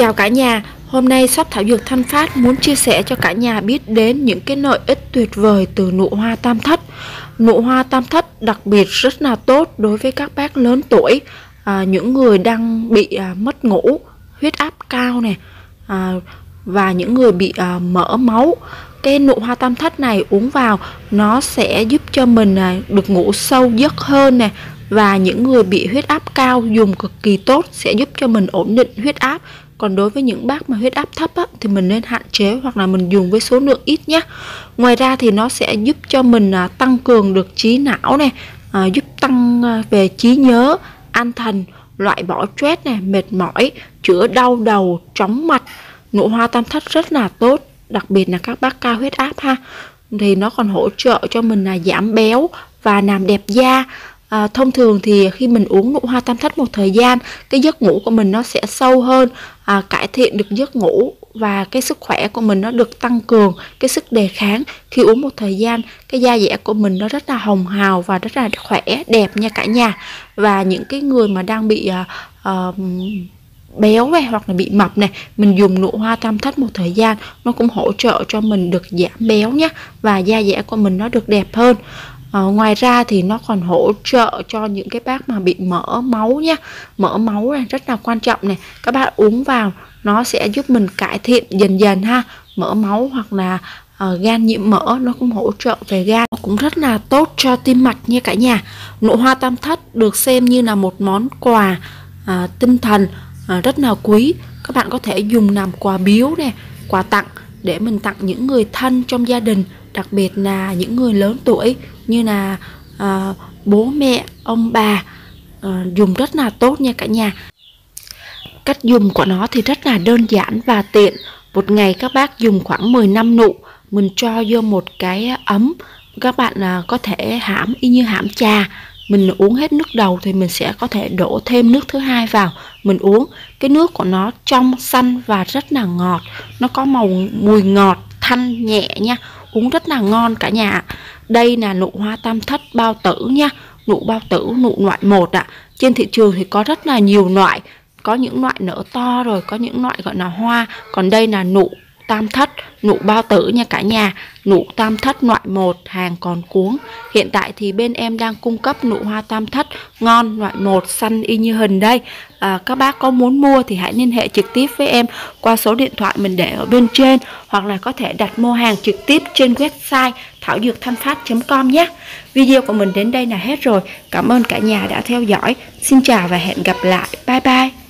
Chào cả nhà, hôm nay shop Thảo Dược Thanh Phát muốn chia sẻ cho cả nhà biết đến những cái lợi ích tuyệt vời từ nụ hoa tam thất. Nụ hoa tam thất đặc biệt rất là tốt đối với các bác lớn tuổi, những người đang bị mất ngủ, huyết áp cao này, và những người bị mỡ máu. Cái nụ hoa tam thất này uống vào nó sẽ giúp cho mình được ngủ sâu giấc hơn nè. Và những người bị huyết áp cao dùng cực kỳ tốt, sẽ giúp cho mình ổn định huyết áp. Còn đối với những bác mà huyết áp thấp thì mình nên hạn chế hoặc là mình dùng với số lượng ít nhé. Ngoài ra thì nó sẽ giúp cho mình tăng cường được trí não này, giúp tăng về trí nhớ, an thần, loại bỏ stress này, mệt mỏi, chữa đau đầu, chóng mặt. Nụ hoa tam thất rất là tốt, đặc biệt là các bác cao huyết áp ha. Thì nó còn hỗ trợ cho mình giảm béo và làm đẹp da. Thông thường thì khi mình uống nụ hoa tam thất một thời gian, cái giấc ngủ của mình nó sẽ sâu hơn, cải thiện được giấc ngủ và cái sức khỏe của mình nó được tăng cường, cái sức đề kháng. Khi uống một thời gian, cái da dẻ của mình nó rất là hồng hào và rất là khỏe, đẹp nha cả nhà. Và những cái người mà đang bị béo này hoặc là bị mập này, mình dùng nụ hoa tam thất một thời gian, nó cũng hỗ trợ cho mình được giảm béo nhé, và da dẻ của mình nó được đẹp hơn. Ngoài ra thì nó còn hỗ trợ cho những cái bác mà bị mỡ máu nhé. Mỡ máu này rất là quan trọng này, các bác uống vào nó sẽ giúp mình cải thiện dần dần ha. Mỡ máu hoặc là gan nhiễm mỡ, nó cũng hỗ trợ về gan, cũng rất là tốt cho tim mạch nha cả nhà. Nụ hoa tam thất được xem như là một món quà tinh thần rất là quý. Các bạn có thể dùng làm quà biếu này, quà tặng để mình tặng những người thân trong gia đình, đặc biệt là những người lớn tuổi như là bố mẹ, ông bà, dùng rất là tốt nha cả nhà. Cách dùng của nó thì rất là đơn giản và tiện. Một ngày các bác dùng khoảng 15 nụ, mình cho vô một cái ấm. Các bạn có thể hãm y như hãm trà. Mình uống hết nước đầu thì mình sẽ có thể đổ thêm nước thứ hai vào, mình uống. Cái nước của nó trong xanh và rất là ngọt, nó có mùi ngọt thanh nhẹ nha, uống rất là ngon cả nhà. Đây là nụ hoa tam thất bao tử nha, nụ bao tử, nụ loại 1 ạ. Trên thị trường thì có rất là nhiều loại, có những loại nở to rồi, có những loại gọi là hoa. Còn đây là nụ tam thất, nụ bao tử nha cả nhà. Nụ tam thất loại 1, hàng còn cuống. Hiện tại thì bên em đang cung cấp nụ hoa tam thất ngon loại 1, xanh y như hình đây. Các bác có muốn mua thì hãy liên hệ trực tiếp với em qua số điện thoại mình để ở bên trên, hoặc là có thể đặt mua hàng trực tiếp trên website thảo-dược-thanh-phát.com nhé. Video của mình đến đây là hết rồi. Cảm ơn cả nhà đã theo dõi. Xin chào và hẹn gặp lại. Bye bye.